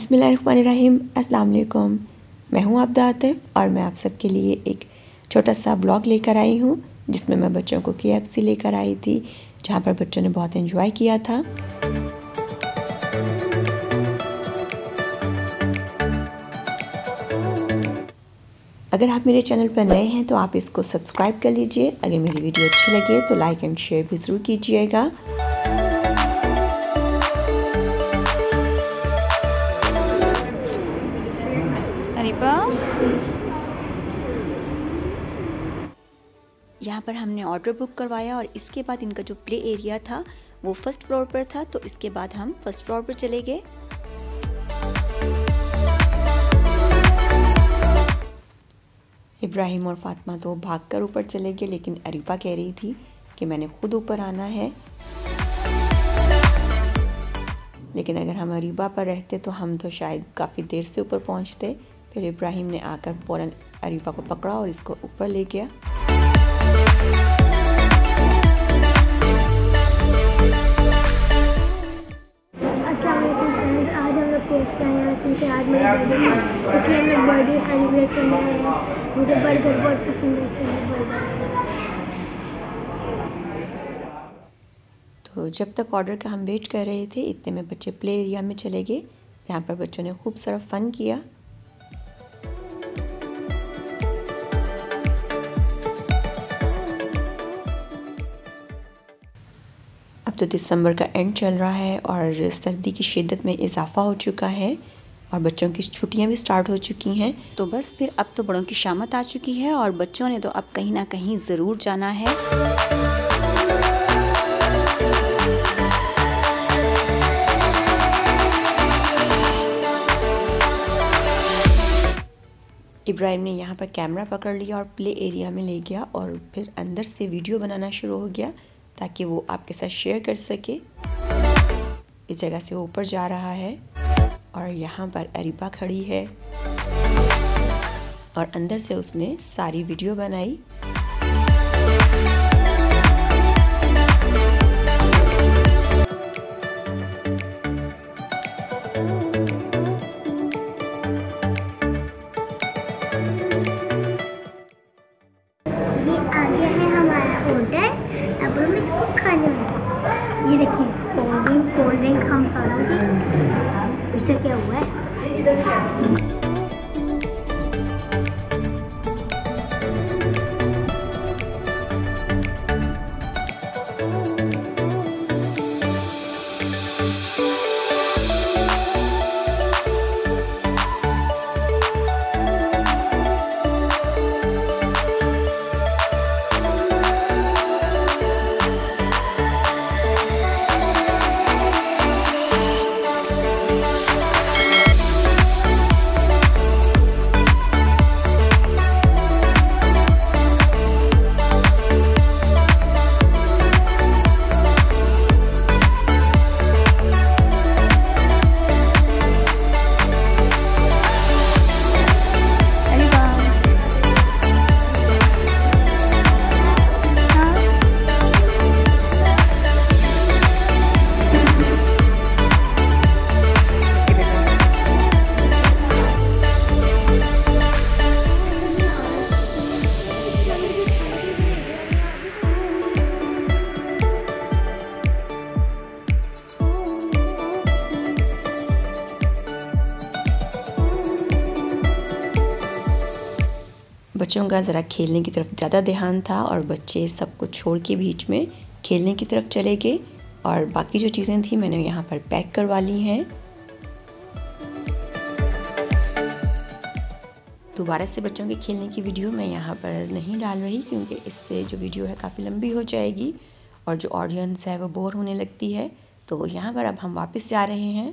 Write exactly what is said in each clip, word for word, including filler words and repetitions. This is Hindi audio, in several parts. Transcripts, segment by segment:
बिस्मिल्लाहिर्रहमानिर्रहीम। अस्सलाम वालेकुम। मैं हूं आबिदा आतिफ और मैं आप सबके लिए एक छोटा सा ब्लॉग लेकर आई हूं जिसमें मैं बच्चों को के एफ सी लेकर आई थी, जहां पर बच्चों ने बहुत एंजॉय किया था। अगर आप मेरे चैनल पर नए हैं तो आप इसको सब्सक्राइब कर लीजिए। अगर मेरी वीडियो अच्छी लगे तो लाइक एंड शेयर भी ज़रूर कीजिएगा। यहाँ पर हमने ऑर्डर बुक करवाया और इसके बाद इनका जो प्ले एरिया था वो फर्स्ट फ्लोर पर था, तो इसके बाद हम फर्स्ट फ्लोर पर चले गए। इब्राहिम और फातिमा तो भागकर ऊपर चले गए, लेकिन अरीबा कह रही थी कि मैंने खुद ऊपर आना है। लेकिन अगर हम अरीबा पर रहते तो हम तो शायद काफ़ी देर से ऊपर पहुंचते। फिर इब्राहिम ने आकर फौरन अरीबा को पकड़ा और इसको ऊपर ले गया। अस्सलाम वालेकुम फ्रेंड्स, आज हम लोग पहुँच गए हैं क्योंकि आज मेरी बर्थडे है, इसलिए हम लोग बर्थडे सेलिब्रेट करने आए हैं। मुझे बर्गर बहुत पसंद है, इसलिए बर्गर। तो जब तक ऑर्डर का हम वेट कर रहे थे इतने में बच्चे प्ले एरिया में चले गए, जहाँ पर बच्चों ने खूब सारा फन किया। अब तो दिसंबर का एंड चल रहा है और सर्दी की शिद्दत में इजाफा हो चुका है और बच्चों की छुट्टियां भी स्टार्ट हो चुकी हैं। तो बस फिर अब तो बड़ों की शामत आ चुकी है और बच्चों ने तो अब कहीं ना कहीं ज़रूर जाना है। इब्राहिम ने यहाँ पर कैमरा पकड़ लिया और प्ले एरिया में ले गया और फिर अंदर से वीडियो बनाना शुरू हो गया ताकि वो आपके साथ शेयर कर सके। इस जगह से वो ऊपर जा रहा है और यहाँ पर अरीबा खड़ी है और अंदर से उसने सारी वीडियो बनाई। ये आगे है हमारा होटल, अब हमें खूब खाने में। ये देखिए कोल्ड ड्रिंक कोल्ड ड्रिंक हम सारा जी। इससे क्या हुआ है? बच्चों का ज़रा खेलने की तरफ ज़्यादा ध्यान था और बच्चे सब कुछ छोड़ के बीच में खेलने की तरफ चले गए और बाकी जो चीज़ें थी मैंने यहाँ पर पैक करवा ली हैं। दोबारा से बच्चों के खेलने की वीडियो मैं यहाँ पर नहीं डाल रही क्योंकि इससे जो वीडियो है काफ़ी लंबी हो जाएगी और जो ऑडियंस है वो बोर होने लगती है। तो यहाँ पर अब हम वापस जा रहे हैं।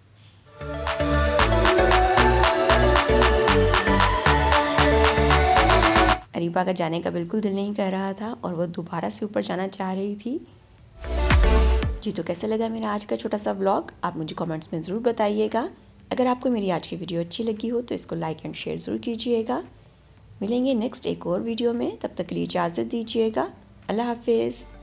अरीबा का जाने का बिल्कुल दिल नहीं कर रहा था और वो दोबारा से ऊपर जाना चाह रही थी। जी तो कैसा लगा मेरा आज का छोटा सा व्लॉग, आप मुझे कमेंट्स में ज़रूर बताइएगा। अगर आपको मेरी आज की वीडियो अच्छी लगी हो तो इसको लाइक एंड शेयर ज़रूर कीजिएगा। मिलेंगे नेक्स्ट एक और वीडियो में, तब तक के लिए इजाज़त दीजिएगा। अल्लाह हाफिज़।